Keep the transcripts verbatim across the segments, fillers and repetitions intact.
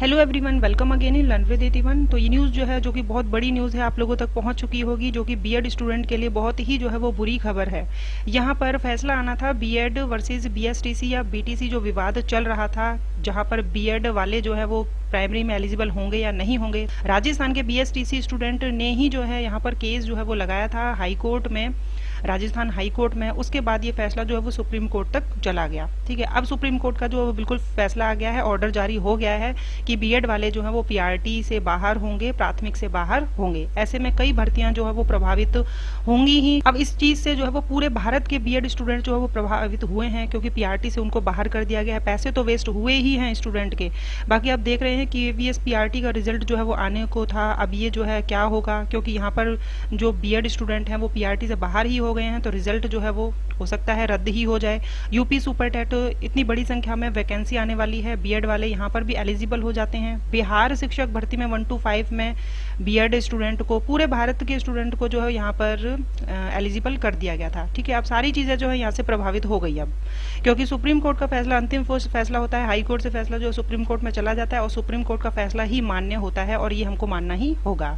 Hello everyone, welcome again in learn with एटीवन। तो ये न्यूज़ जो है, जो कि बहुत बड़ी न्यूज़ है, आप लोगों तक पहुंच चुकी होगी, जो कि बीएड स्टूडेंट के लिए बहुत ही जो है वो बुरी खबर है। यहाँ पर फैसला आना था बीएड वर्सेस बीएसटीसी या बीटीसी, जो विवाद चल रहा था, जहाँ पर बीएड वाले जो है वो प्राइमरी में एलिजिबल होंगे या नहीं होंगे। राजस्थान के बीएसटीसी स्टूडेंट ने ही जो है यहाँ पर केस जो है वो लगाया था हाई कोर्ट में, राजस्थान हाई कोर्ट में। उसके बाद ये फैसला जो है वो सुप्रीम कोर्ट तक चला गया। ठीक है, अब सुप्रीम कोर्ट का जो बिल्कुल फैसला आ गया है, ऑर्डर जारी हो गया है कि बीएड वाले जो है वो पीआरटी से बाहर होंगे, प्राथमिक से बाहर होंगे। ऐसे में कई भर्तियां जो है वो प्रभावित होंगी ही। अब इस चीज से जो है वो पूरे भारत के बीएड स्टूडेंट जो है वो प्रभावित हुए हैं, क्योंकि पीआरटी से उनको बाहर कर दिया गया है। पैसे तो वेस्ट हुए ही हैं स्टूडेंट के। बाकी आप देख रहे हैं कि एवीएस पीआरटी का रिजल्ट जो है वो आने को था। अब ये जो है क्या होगा, क्योंकि यहाँ पर जो बीएड स्टूडेंट हैं वो पीआरटी से बाहर ही हो गए हैं, तो रिजल्ट जो है वो हो सकता है रद्द ही हो जाए। यूपी सुपर टेट, इतनी बड़ी संख्या में वैकेंसी आने वाली है, बीएड वाले यहाँ पर भी एलिजिबल हो जाते हैं। बिहार शिक्षक भर्ती में वन टू फाइव में बीएड स्टूडेंट को, पूरे भारत के स्टूडेंट को जो है यहाँ पर एलिजिबल कर दिया गया था। ठीक है, अब सारी चीजें जो है यहाँ से प्रभावित हो गई अब, क्योंकि सुप्रीम कोर्ट का फैसला अंतिम फैसला होता है। हाई कोर्ट से फैसला जो सुप्रीम कोर्ट में चला जाता है और सुप्रीम कोर्ट का फैसला ही मान्य होता है, और ये हमको मानना ही होगा।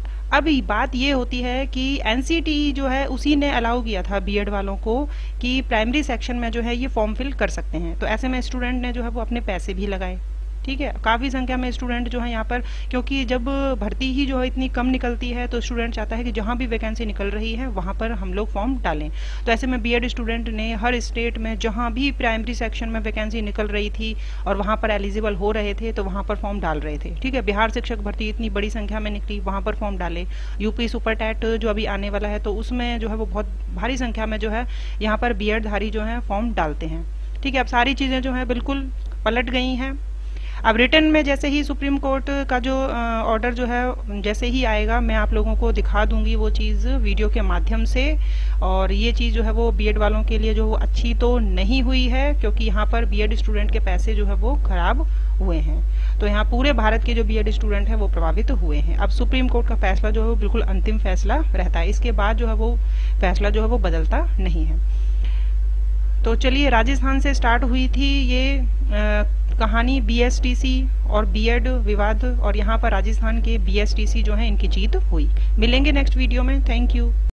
अभी बात ये होती है कि एनसीटी जो है उसी ने अलाउ किया था बीएड वालों को कि प्राइमरी सेक्शन में जो है ये फॉर्म फिल कर सकते हैं। तो ऐसे में स्टूडेंट ने जो है वो अपने पैसे भी लगाए। ठीक है, काफ़ी संख्या में स्टूडेंट जो है यहाँ पर, क्योंकि जब भर्ती ही जो है इतनी कम निकलती है, तो स्टूडेंट चाहता है कि जहाँ भी वैकेंसी निकल रही है वहाँ पर हम लोग फॉर्म डालें। तो ऐसे में बीएड स्टूडेंट ने हर स्टेट में जहाँ भी प्राइमरी सेक्शन में वैकेंसी निकल रही थी और वहाँ पर एलिजिबल हो रहे थे, तो वहाँ पर फॉर्म डाल रहे थे। ठीक है, बिहार शिक्षक भर्ती इतनी बड़ी संख्या में निकली, वहाँ पर फॉर्म डाले। यूपी सुपर टेट जो अभी आने वाला है, तो उसमें जो है वो बहुत भारी संख्या में जो है यहाँ पर बीएड धारी जो है फॉर्म डालते हैं। ठीक है, अब सारी चीज़ें जो है बिल्कुल पलट गई हैं। अब रिटर्न में जैसे ही सुप्रीम कोर्ट का जो ऑर्डर जो है जैसे ही आएगा, मैं आप लोगों को दिखा दूंगी वो चीज़ वीडियो के माध्यम से। और ये चीज़ जो है वो बीएड वालों के लिए जो वो अच्छी तो नहीं हुई है, क्योंकि यहाँ पर बीएड स्टूडेंट के पैसे जो है वो खराब हुए हैं। तो यहाँ पूरे भारत के जो बीएड स्टूडेंट हैं वो प्रभावित हुए हैं। अब सुप्रीम कोर्ट का फैसला जो है वो बिल्कुल अंतिम फैसला रहता है। इसके बाद जो है वो फैसला जो है वो बदलता नहीं है। तो चलिए, राजस्थान से स्टार्ट हुई थी ये आ, कहानी बीएसटीसी और बीएड विवाद, और यहाँ पर राजस्थान के बीएसटीसी जो है इनकी जीत हुई। मिलेंगे नेक्स्ट वीडियो में। Thank you.